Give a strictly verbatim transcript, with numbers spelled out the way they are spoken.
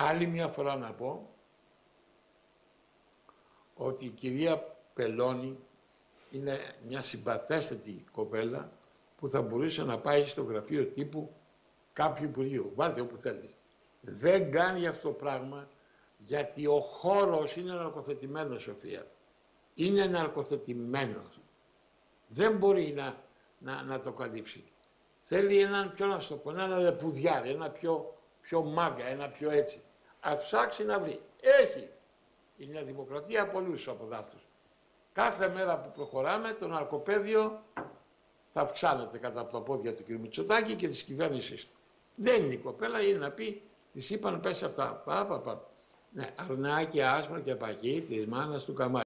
άλλη μια φορά να πω ότι η κυρία Πελώνη είναι μια συμπαθέστατη κοπέλα που θα μπορούσε να πάει στο γραφείο τύπου κάποιου υπουργείου. Βάλτε όπου θέλει. Δεν κάνει αυτό το πράγμα γιατί ο χώρος είναι ναρκοθετημένος, Σοφία. Είναι ναρκοθετημένος. Δεν μπορεί να, να, να το καλύψει. Θέλει έναν, πιο να σου το πω, ένα λεπουδιάρι, ένα πιο, πιο μάγκα, ένα πιο έτσι. Ας ψάξει να βρει. Έχει η Νέα Δημοκρατία πολλούς αποδάφτους. Κάθε μέρα που προχωράμε το ναρκοπαίδιο θα αυξάνεται κατά από τα πόδια του κ. Μητσοτάκη και της κυβέρνησής του. Δεν είναι η κοπέλα, είναι να πει, της είπαν πες αυτά. Πα, πα, πα. Ναι, αρνά και άσπρα και παχύ της μάνας του Καμάλ.